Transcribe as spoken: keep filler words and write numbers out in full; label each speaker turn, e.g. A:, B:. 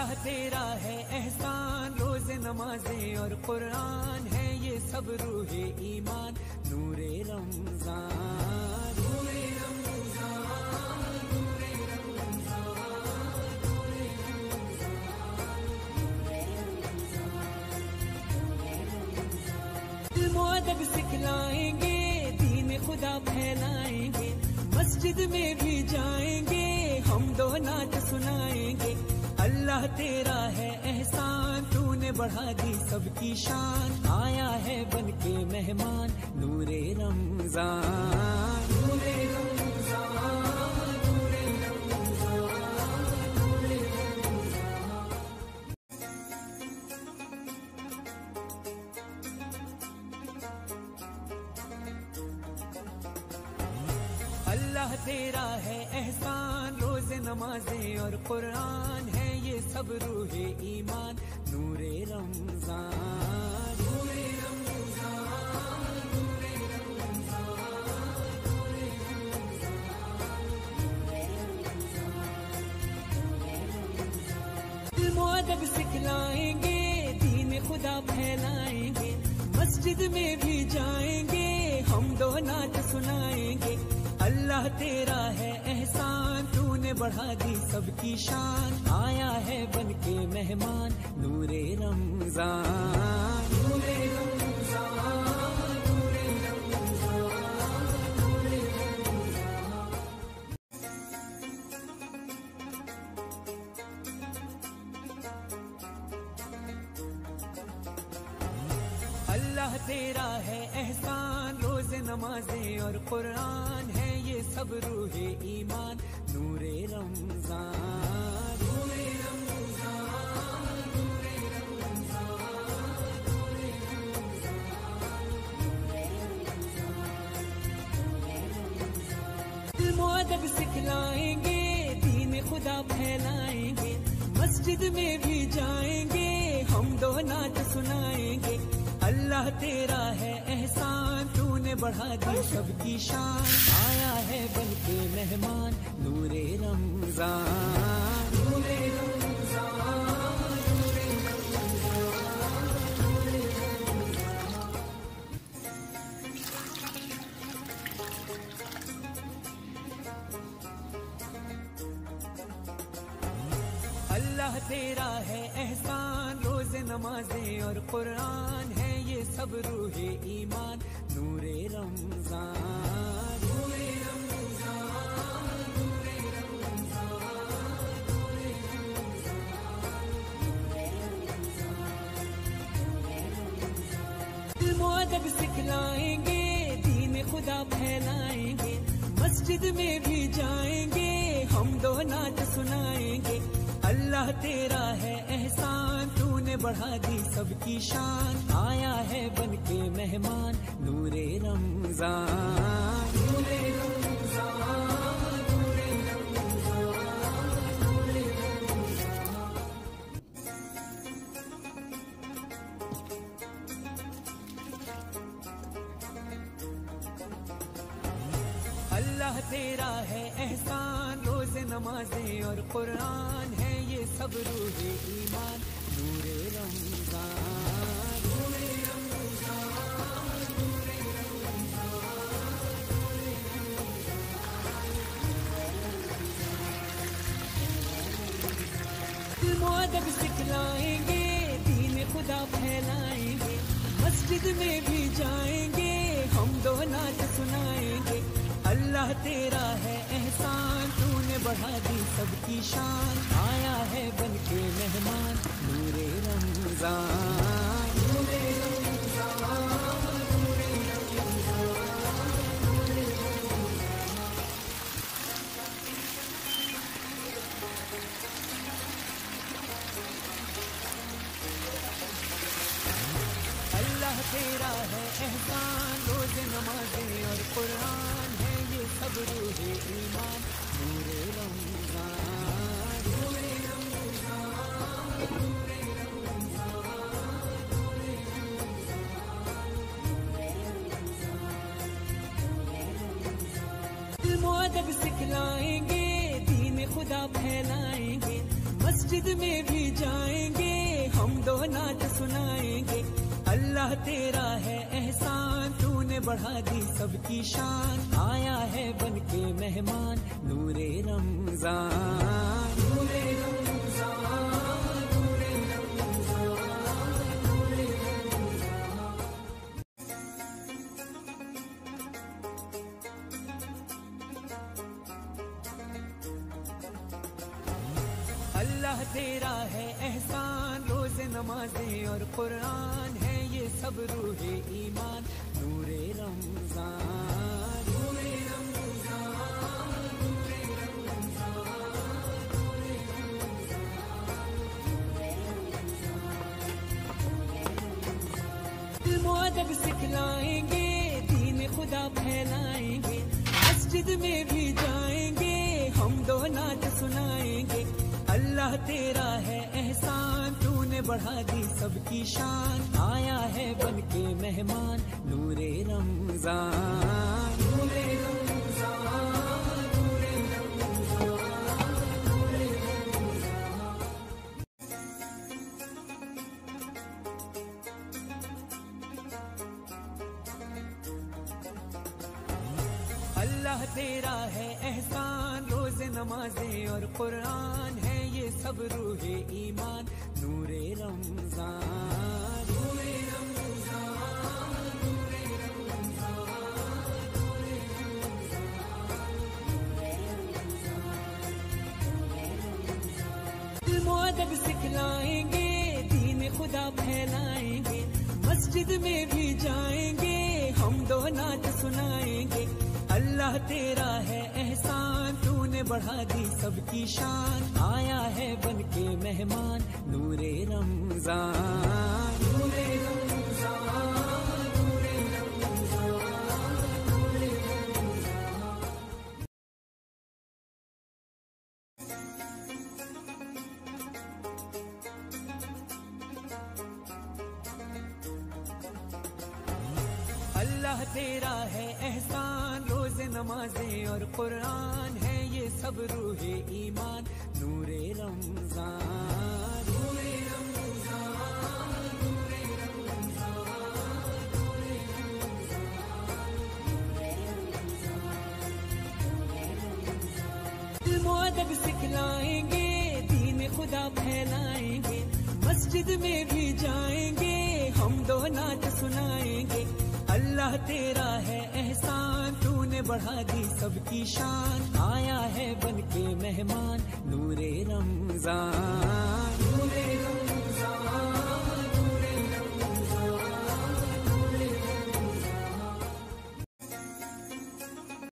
A: اللہ تیرا ہے احسان، روز نمازیں اور قرآن ہے یہ سب روح ایمان، نور رمضان نور رمضان نور رمضان، علم و ادب سکھلائیں گے، دین خدا پھیلائیں گے، مسجد میں بھی جائیں گے، ہم دو نعت سنائیں گے۔ اللہ تیرا ہے احسان، تو نے بڑھا دی سب کی شان، آیا ہے بن کے مہمان، نور رمضان نور رمضان نور رمضان نور رمضان۔ اللہ تیرا ہے احسان، روز نمازیں اور قرآن ہے یہ سب روح ایمان، نور رمضان نور رمضان نور رمضان نور رمضان، علم و ادب سکھلائیں گے، دین خدا پھیلائیں گے، مسجد میں بھی جائیں گے، ہم دو نعت سنائیں گے۔ اللہ تیرا ہے احسان، تو نے بڑھا دی سب کی شان، آیا ہے بن کے مہمان، نور رمضان نور رمضان نور رمضان نور رمضان۔ اللہ تیرا ہے احسان، روز نمازیں اور قرآن ہے یہ سب روح ایمان، نور رمضان نور رمضان نور رمضان نور رمضان، علم و ادب سکھلائیں گے، دین خدا پھیلائیں گے، مسجد میں بھی جائیں گے، ہم دو نعت سنائیں گے۔ اللہ تیرا ہے احسان، تو نے بڑھا دی سب کی شان، آیا ہے بن کے مہمان، نور رمضان نور رمضان نور رمضان نور رمضان۔ اللہ تیرا ہے احسان، روز نمازیں اور قرآن ہے یہ سب روح ایمان، نور رمضان نور رمضان نور رمضان نور رمضان، علم و ادب سکھلائیں گے، دین خدا پھیلائیں گے، مسجد میں بھی جائیں گے، ہم دو نعت سنائیں گے۔ اللہ تیرا ہے احسان، تو نے بڑھا دی سب کی شان، آیا ہے بن کے مہمان، نور رمضان نور رمضان نور رمضان نور رمضان۔ اللہ تیرا ہے احسان، روز نمازیں اور قرآن ہے یہ سب روح ایمان، نور رمضان نور رمضان نور رمضان نور رمضان، علم و ادب سکھلائیں گے، دین خدا پھیلائیں گے، مسجد میں بھی جائیں گے، ہم دو نعت سنائیں گے۔ اللہ تیرا ہے احسان، تو نے بڑھا دی سب کی شان، آیا ہے بن کے مہمان، نور رمضان نور رمضان نور رمضان نور رمضان۔ اللہ تیرا ہے احسان، روز نمازیں اور قرآن ہے یہ سب روح ایمان، نور رمضان نور رمضان نور رمضان نور رمضان، علم و ادب سکھلائیں گے، دین خدا پھیلائیں گے، مسجد میں بھی جائیں گے ہم دو نعت سنائیں گے اللہ تیرا ہے احسان تو نے بڑھا دی سب کی شان آیا ہے بن کے مہمان نور رمضان نور رمضان نور رمضان نور رمضان اللہ تیرا ہے احسان روز نمازیں اور قرآن ہے یہ سب روح ایمان نور رمضان نور رمضان نور رمضان علم و ادب سکھلائیں گے دین خدا پھیلائیں گے مسجد میں بھی جائیں گے ہم دو نعت سنائیں گے اللہ تیرا ہے احسان تو نے بڑھا دی سب کی شان آیا ہے بن کے مہمان نور رمضان نور رمضان نور رمضان نور رمضان اللہ تیرا ہے احسان روز نمازیں اور قرآن ہے یہ سب روح ایمان نور رمضان نور رمضان نور رمضان نور رمضان علم و ادب سکھلائیں گے دین خدا پھیلائیں گے مسجد میں بھی جائیں گے ہم دو نعت سنائیں گے اللہ تیرا ہے احسان تو نے بڑھا دی سب کی شان آیا ہے بن کے مہمان نور رمضان نور رمضان نور رمضان نور رمضان اللہ تیرا ہے احسان روز نمازیں اور قرآن ہے یہ سب روح ایمان نور رمضان نور رمضان نور رمضان نور رمضان علم و ادب سکھلائیں گے دین خدا پھیلائیں گے مسجد میں بھی جائیں گے ہم دو نعت سنائیں گے اللہ تیرا ہے احسان تو نے بڑھا دی سب کی شان آیا ہے بن کے مہمان نور رمضان